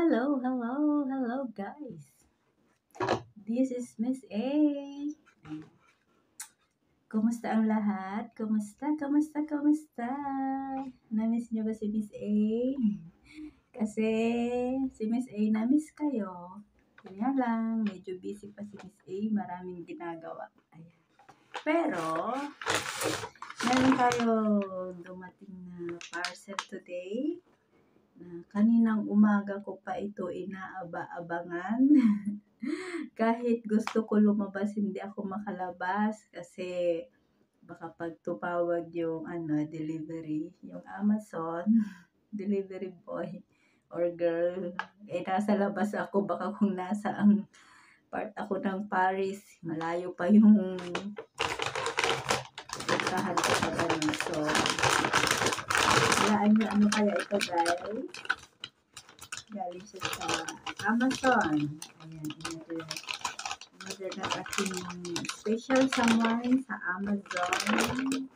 Hello guys. This is Miss A. Kumusta ang lahat? Kumusta? Na-miss niyo ba si Miss A? Kasi si Miss A na-miss kayo. Kaya lang, medyo busy pa si Miss A. Maraming ginagawa. Ayan. Pero, meron tayo dumating na parcel today. Kaninang umaga ko pa ito inaaba-abangan. Kahit gusto ko lumabas, hindi ako makalabas kasi baka pag tumawag yung delivery, yung Amazon delivery boy or girl, nasa labas ako, baka kung nasa ang part ako ng Paris, malayo pa yung puntahan ko pa ganun. So, walaan nyo ano kaya ito guys. Galing siya sa Amazon. Ayan, order na aking special someone sa Amazon.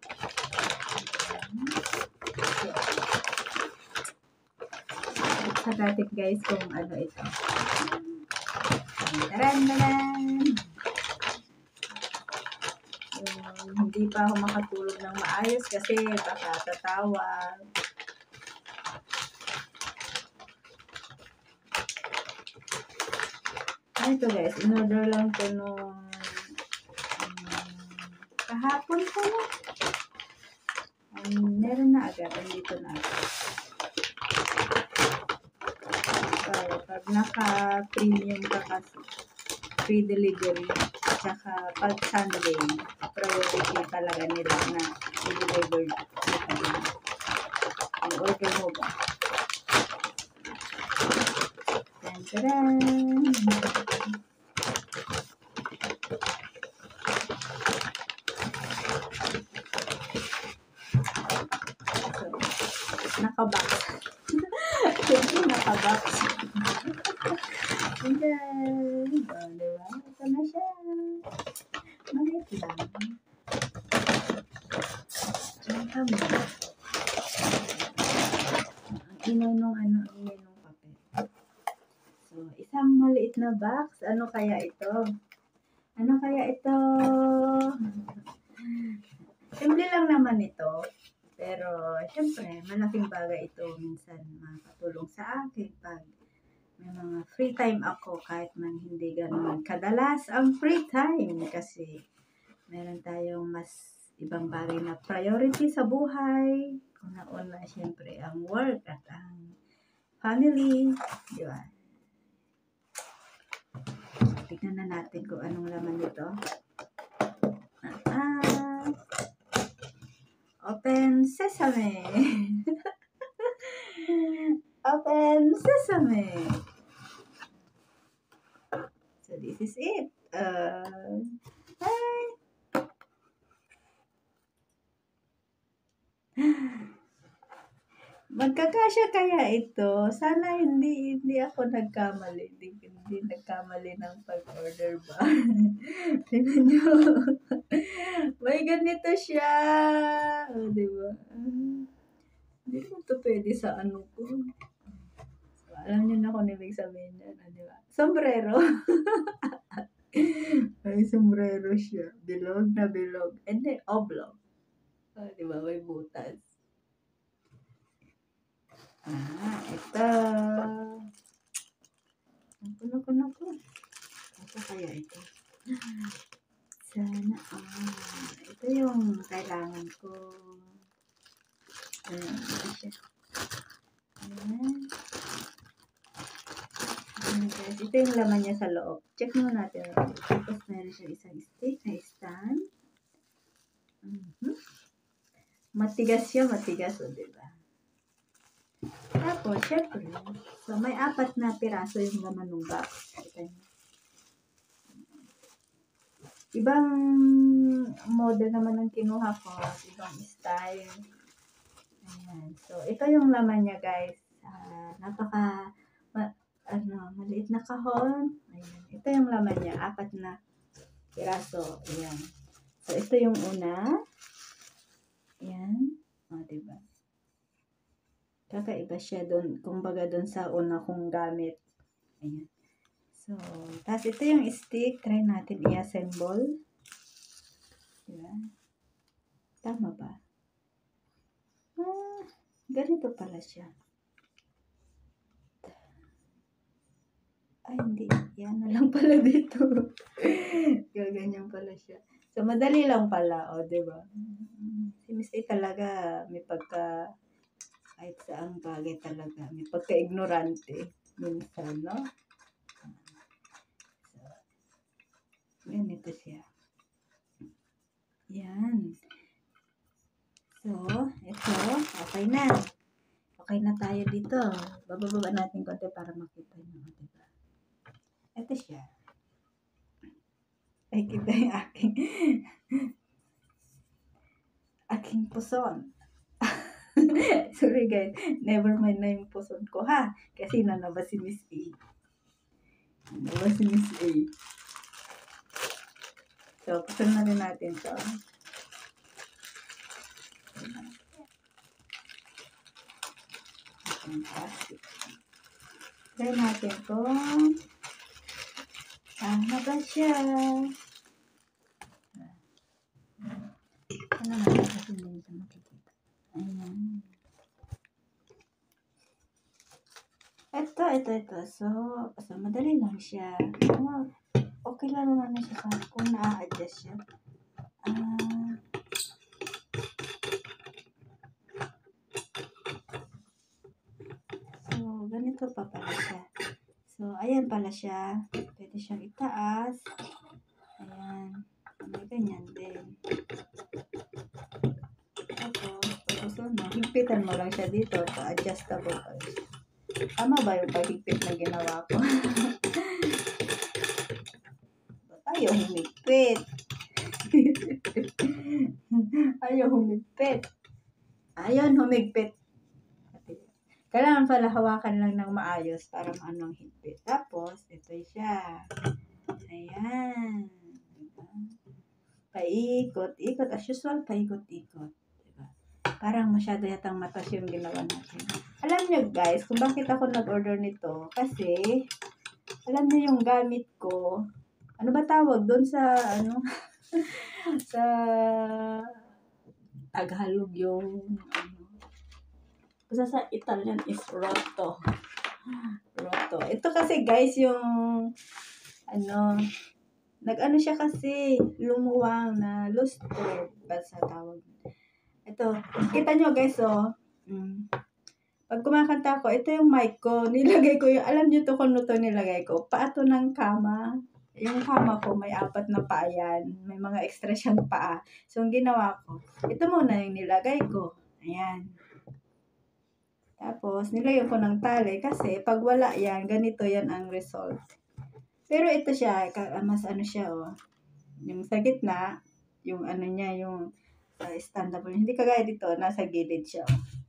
Sa natin guys kung ano ito. Taran! Hindi pa ako makatulog ng maayos kasi baka tatawag. Ito guys, in-order lang ko nung kahapon ko na. Meron na agad, andito na agad. So, pag naka-premium ka kasi, free delivery, tsaka pag Sunday, priority talaga nila na i-deliver. I-order mo ba? Tadaan! Nakabox. Nakabox. Ayan. Diba? Ito na siya. Maliit lang. Ang kami. Ang ingay nung papel. So, isang maliit na box. Ano kaya ito? Simple lang naman ito. Pero, syempre, malaking bagay ito. Minsan, makatulong sa akin pag may mga free time ako. Kahit man hindi ganun kadalas ang free time. Kasi, meron tayong mas ibang bagay na priority sa buhay. Una-una, syempre, ang work at ang family. Di ba? Tignan na natin kung anong laman nito. Open sesame. Open sesame. So this is it. Hi. Magkakasya kaya ito? Sana hindi ako nagkamali. Hindi nagkamali ng pag-order ba? Tingnan nyo. May ganito siya. O, diba? Hindi ko ito pwede sa ano ko. So, alam nyo na kung ibig sabihin yan. Diba? Sombrero. May sombrero siya. Bilog na bilog. And then oblong. O, diba? May butas. Ito. Naku. Ito kaya ito. Sana, ito yung kailangan ko. Ito siya. Ayan. Guys, ito yung laman niya sa loob. Check muna natin. Tapos meron siya isang stick na stand. Matigas siya, o diba? Tapos, syempre, so may 4 na piraso yung laman ng box. Ibang model naman ang kinuha ko, ibang style. Ayan. So, ito yung laman niya, guys. Maliit na kahon. Ayan. Ito yung laman niya, 4 na piraso. Ayan. So, ito yung una. Ayan. O, diba? Kakaiba siya doon, kumbaga doon sa una kong gamit. Ayan. So, tapos ito yung stick. Try natin i-assemble. Diba? Tama ba? Ganito pala siya. Ay, hindi. Yan na lang pala dito. Gaganyan pala siya. So, madali lang pala. O, diba? Si Miss A talaga may pagka, kahit saang bagay talaga, may pagka-ignorante. Minsan, no? So, ganito siya. Yan. So, ito, okay na. Okay na tayo dito. Bababa natin konti para makita nyo. Diba? Ito siya. Ay, kita yung aking puson. Sorry guys, never mind na yung puson ko ha. Kasi nanaba si Miss A. Nanaba si Miss A. So, puson na rin natin to. Fantastic. Try natin kung tama ba siya. Ano naman kasi hindi ito makikita. Ayan. Ito. So madali lang siya. Okay lang naman siya sa kung na-adjust siya. So, ganito pa pala siya. So, ayan pala siya. Pwede siyang itaas. Ayan. May ganyan din. Tapos, higpitan mo lang siya dito. So, adjustable pa siya. Tama ba yung paghigpit na ginawa ko? Ayaw humigpit. Ayaw humigpit. Ayun, humigpit. Kailangan pala hawakan lang ng maayos para maano ang higpit. Tapos, ito siya. Ayan. Paikot-ikot. As usual, paikot-ikot. Diba? Parang masyado yatang matas yung ginawa natin. Alam nyo guys, kung bakit ako nag-order nito, kasi, alam nyo yung gamit ko, ano ba tawag doon sa, sa Tagalog yung, sa Italian is roto. Roto. Ito kasi guys, yung, nag-ano siya kasi, lumuwang na lustro, ba sa tawag. Ito, kita nyo guys, pag kumakanta ko, ito yung mic ko, nilagay ko yung, alam nyo to kung ano to nilagay ko, paa to ng kama. Yung kama ko, may 4 na paa yan. May mga extra siyang paa. So, ang ginawa ko, ito muna yung nilagay ko. Ayan. Tapos, nilagay ko ng tali kasi pag wala yan, ganito yan ang result. Pero ito siya, mas ano siya, yung sa gitna, yung ano niya, yung standable. Hindi kagaya dito, nasa gilid siya,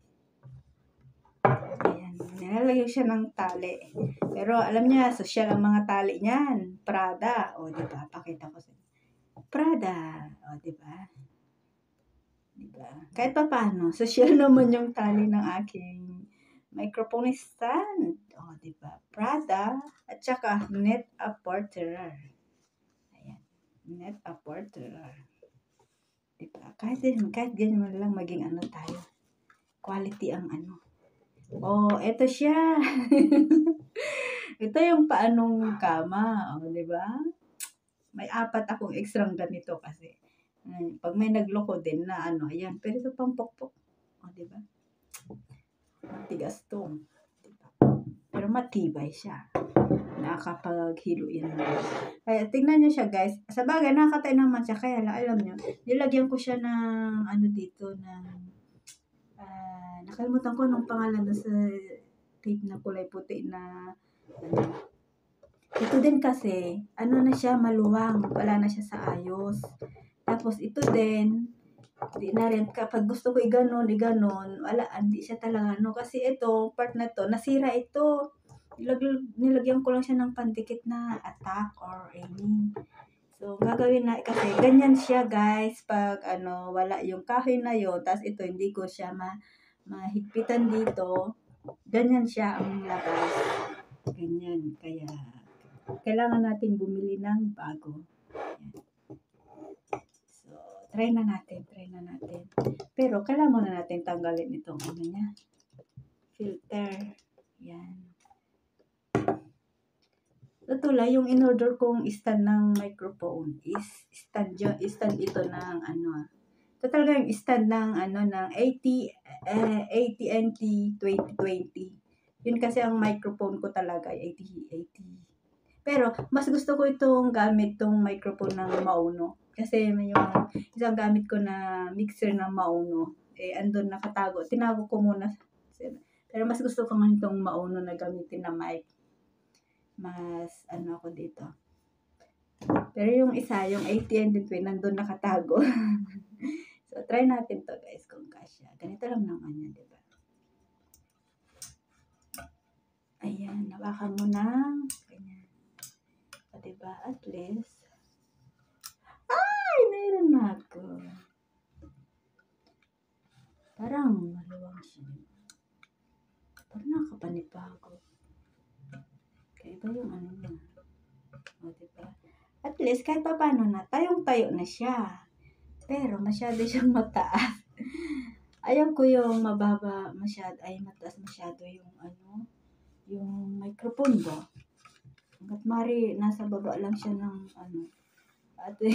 Ayan, nilalagay siya ng tali. Pero alam niya, social ang mga tali niyan. Prada. Diba? Pakita ko sa Prada. Diba? Diba? Kahit pa paano, social naman yung tali ng aking microphone stand. Diba? Prada. At saka, Net a Porter. Ayan. Net a Porter. Diba? Kahit ganyan lang maging ano tayo. Quality ang ano. Ito siya. Ito yung paanong kama. Di ba? May 4 akong ekstrang ganito kasi. Pag may nagloko din na ayan. Pero ito pang pokpok. Di ba? Matigas to. Diba? Pero matibay siya. Nakakapaghilo yan. Kaya tingnan nyo siya guys. Sa bagay, nakakatayo naman siya. Kaya alam nyo, nilagyan ko siya ng dito, nakalimutan ko nung pangalan na sa tape na kulay puti na ito din kasi na siya maluwang, wala na siya sa ayos. Tapos ito din di na rin kapag gusto ko iganon wala, hindi siya talaga kasi ito part na to nasira ito. Nilagyan ko lang siya ng pandikit na attack or any. So, gagawin na, kasi ganyan siya guys, pag wala yung kahoy na yun, tapos ito hindi ko siya mahigpitan dito, ganyan siya ang labas. Ganyan. Kaya, kailangan natin bumili ng bago. Yan. So, try na natin. Pero, kailangan muna natin tanggalin itong ano niya. Filter. Yan. Totoo yung in-order kong stand ng microphone is stand ito ng ano. Ito talaga yung stand ng ano ng AT&T 2020. Yun kasi ang microphone ko talaga 80. Pero mas gusto ko itong gamit tong microphone ng Mauno. Kasi may yung isang gamit ko na mixer ng Mauno. Andun nakatago. Tinago ko muna. Pero mas gusto ko nga itong Mauno na gamitin na mic. Mas ano ako dito. Pero yung isa, yung AT&T nandun nakatago. So, try natin to guys kung kasya. Ganito lang naman yan, diba? Ayan, nawakan mo na. Ganyan. O, diba? At least. Ay, meron na ako. Parang maluwang siya. Parang nakapanibago. Kaya iba yung ano niya. O, diba? At least, kahit pa paano na, tayong-tayo na siya. Pero, masyado siyang mataas. Ayaw ko yung mababa masyado, ay mataas masyado yung ano, yung microphone ba. Hanggat mari, nasa baba lang siya ng ano. Ate,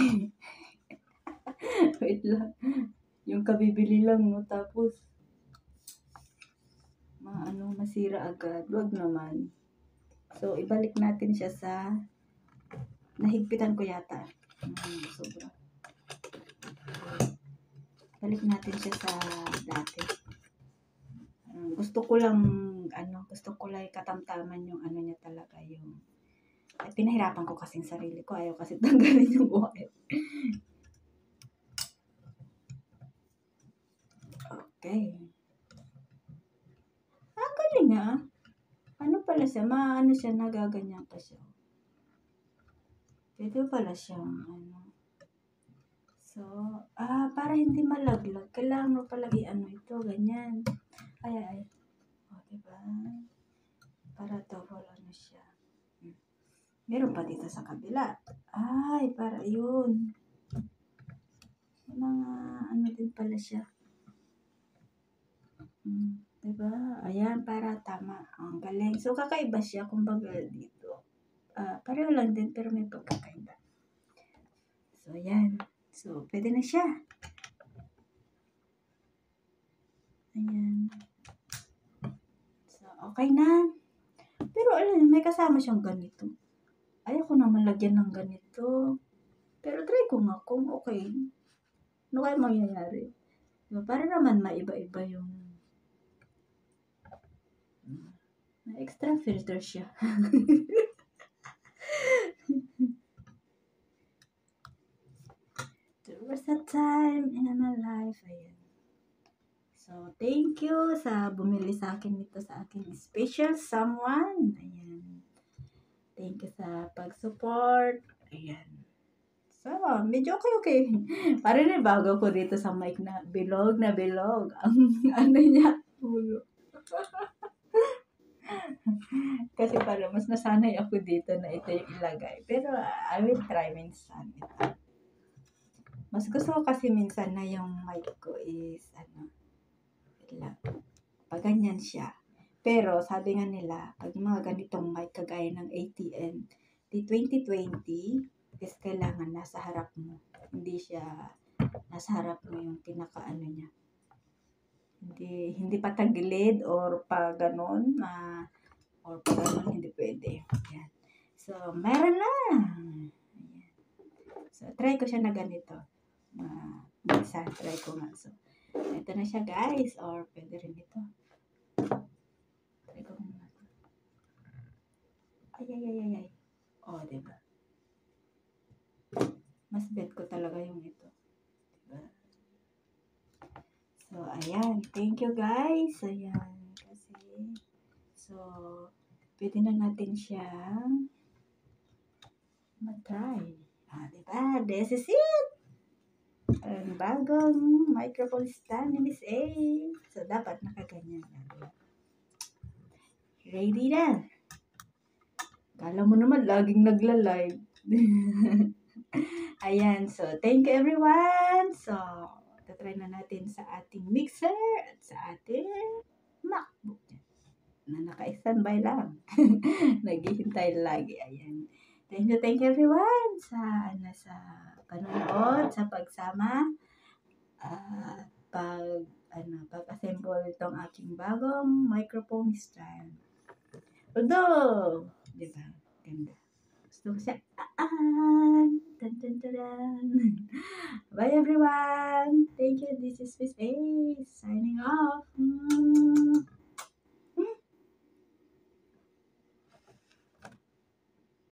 wait lang. Yung kabibili lang, no? Tapos, masira agad. Wag naman. So, ibalik natin siya sa, nahigpitan ko yata. Sobra. Balik natin siya sa dati. Gusto ko lang katamtaman yung ano niya talaga yung ay pinahirapan ko kasing sarili ko. Ayaw kasi tanggalin yung wire. Okay. Galing ah. Ano pala siya? Ano siya? Nagaganyan pa siya. Pwede pala siyang ano. So, para hindi malaglag, kailangan mo pala i-ano ito, ganyan. Ay. O, diba? Para double ano siya. Meron pa dito sa kabila. Ay, para yun. Mga ano din pala siya. Diba? Ayan, para tama. Ang galing. So, kakaiba siya. Kumbaga dito. Pareho lang din, pero may pagkakaiba. So, ayan. So, pwede na siya. Ayan. So, okay na. Pero alam, may kasama siyang ganito. Ayaw ko naman lagyan ng ganito. Pero try ko nga kung okay. Ano kaya mangyayari? Diba? Para naman maiba-iba yung extra filter siya. There was a time in my life. Ayan. So, thank you sa bumili sa akin nito sa aking special someone. Ayan. Thank you sa pag-support. Ayan. So, medyo okay. Parang na bago ko dito sa mic na bilog. Ang ano niya, ulo. Kasi parang mas nasanay ako dito na ito yung ilagay. Pero, I will try minsan ito. Mas gusto ko kasi minsan na yung mic ko is, pag ganyan siya. Pero, sabi nga nila, pag yung mga ganitong mic kagaya ng AT&T 2020, is kailangan nasa harap mo. Hindi siya, nasa harap mo yung pinakaano niya. Hindi pa tagilid or pa ganon, hindi pwede. Yan. So, meron na. Ayan. So, try ko siya na ganito. Minsan, try ko nga. So, ito na siya guys. Or, pwede rin ito. Try ko muna. Ay. O, diba? Mas bet ko talaga yung ito. Diba? So, ayan. Thank you guys. Ayan. So, pwede na natin siya mag-try. Diba? This is it! Ang bagong microphone stand ni Miss A. So, dapat nakaganyan na. Ready na. Kala mo naman, laging nagla-live. Ayan, so thank you everyone. So, tatry na natin sa ating mixer at sa ating MacBook na naka-standby lang. Naghihintay lagi. Ayan. Thank you everyone sa panonood, sa pagsama, pag-assemble itong aking bagong microphone stand. Although, di ba, ganda. Gusto ko siya, tan tan tan. Bye everyone. Thank you. This is Miss A signing off.